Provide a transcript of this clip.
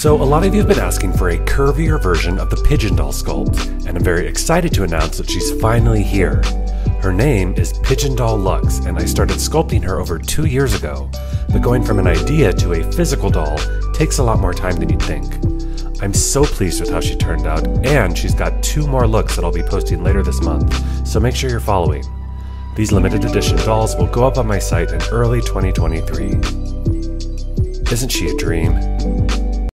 So a lot of you have been asking for a curvier version of the Pigeon Doll sculpt, and I'm very excited to announce that she's finally here. Her name is Pigeon Doll Lux, and I started sculpting her over 2 years ago, but going from an idea to a physical doll takes a lot more time than you'd think. I'm so pleased with how she turned out, and she's got 2 more looks that I'll be posting later this month, so make sure you're following. These limited edition dolls will go up on my site in early 2023. Isn't she a dream?